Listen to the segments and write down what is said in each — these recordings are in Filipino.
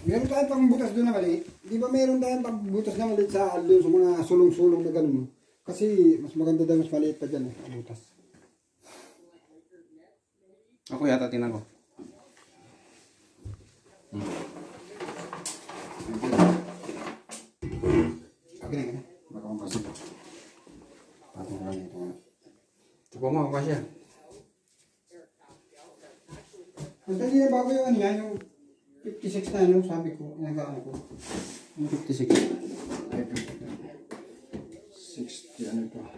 Meron tayong pangbutas doon na mali. Di ba meron tayong pangbutas na mali sa doon sa mga sulong-sulong na gano'n. Kasi mas maganda daw mas maliit pa dyan ang butas. Ako yata tinan ko. Okay na. Baka mampasok. Patong lang ito. Ito po mo, ako siya. Basta hindi na bago yung ano yan, yung 56 na ano, sabi ko, inagaan ko. Yung 56. 60, ano ito?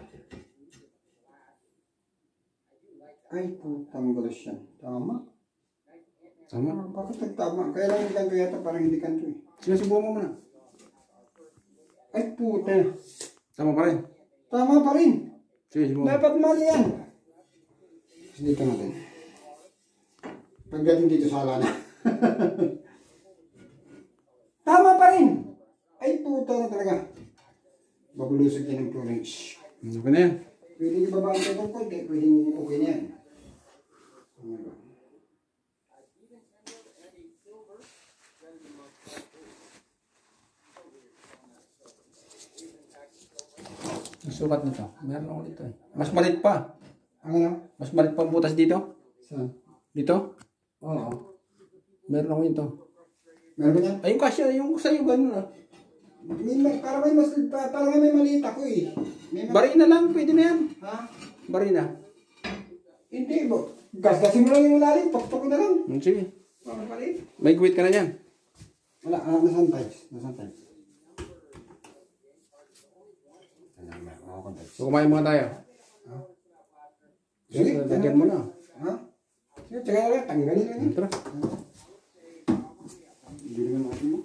Ay, putang gulos yan. Tama? Tama? Bakit nagtama? Kaya lang yung kanto yata, parang hindi kanto eh. Sinusubukan mo muna. Ay, puta. Tama pa rin. Tama pa rin. Sige, subukan. Dapat mali yan. Kasi dito natin. Pagdating dito sa alana. Tama pa rin. Ay, puta na talaga. Babulusog yan ng chlorine. Okay na yan. Pwede ibabaan ito ng konti. Pwede okay na yan. Sukat nito. Meron ako dito eh. Mas malit pa. Ang ano? Mas malit pa ang butas dito. Saan? Dito. Oo. Meron ako ito. Meron ba yan? Ay, yung kasya. Yung sa'yo ganun ah. Para may maliit ako eh. Barina lang. Pwede na yan. Ha? Barina. Hindi ba? Gasgasin mo lang yung lalim. Pakpak na lang. Sige. Para maliit. May guwit ka na dyan. Wala. Nasaan tiles? Nasaan tiles? So, kumain muna tayo. Ha? Sige, lagyan mo na. Ha? Sige, tsaka lang. Tanggalin lang yun. Tara. Hindi naman natin mo.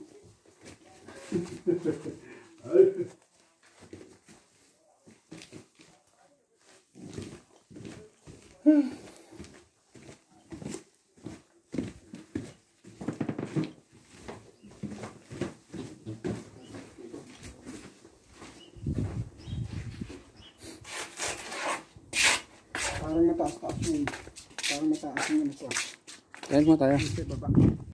Parang mataas-taas yun. Parang mataas yun ito. Kain mo tayo. Ito baba.